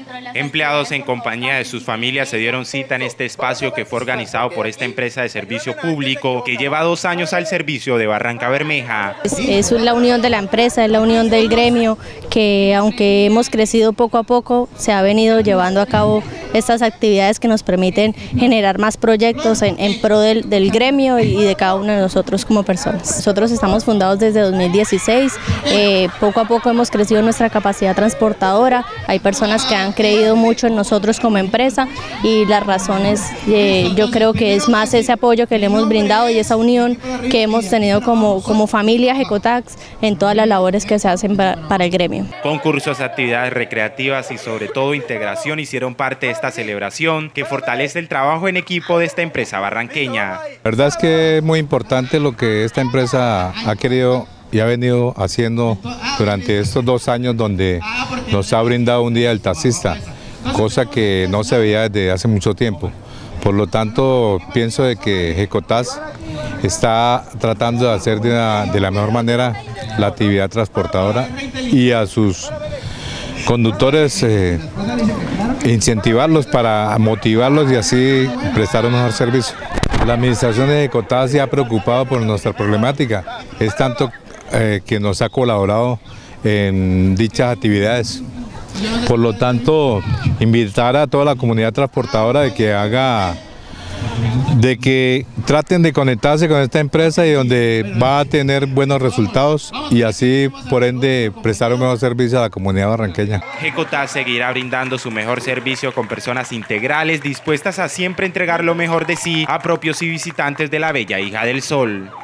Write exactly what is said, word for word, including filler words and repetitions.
Empleados en compañía de sus familias se dieron cita en este espacio que fue organizado por esta empresa de servicio público que lleva dos años al servicio de Barranca Bermeja. Es la unión de la empresa, es la unión del gremio, que aunque hemos crecido poco a poco, se ha venido llevando a cabo estas actividades que nos permiten generar más proyectos en, en pro del, del gremio y de cada uno de nosotros como personas. Nosotros estamos fundados desde dos mil dieciséis, eh, poco a poco hemos crecido nuestra capacidad transportadora, hay personas que han creído mucho en nosotros como empresa y las razones, eh, yo creo que es más ese apoyo que le hemos brindado y esa unión que hemos tenido como, como familia Gecotax en todas las labores que se hacen para, para el gremio. Concursos, actividades recreativas y sobre todo integración hicieron parte de esta celebración que fortalece el trabajo en equipo de esta empresa barranqueña. La verdad es que es muy importante lo que esta empresa ha querido y ha venido haciendo durante estos dos años donde nos ha brindado un día el taxista, cosa que no se veía desde hace mucho tiempo. Por lo tanto, pienso de que Gecotax está tratando de hacer de la, de la mejor manera la actividad transportadora y a sus conductores eh, incentivarlos para motivarlos y así prestar un mejor servicio. La administración de Gecotax se ha preocupado por nuestra problemática, es tanto eh, que nos ha colaborado en dichas actividades. Por lo tanto, invitar a toda la comunidad transportadora de que haga, de que traten de conectarse con esta empresa y donde va a tener buenos resultados y así por ende prestar un mejor servicio a la comunidad barranqueña. Gecotax seguirá brindando su mejor servicio con personas integrales dispuestas a siempre entregar lo mejor de sí a propios y visitantes de la bella hija del sol.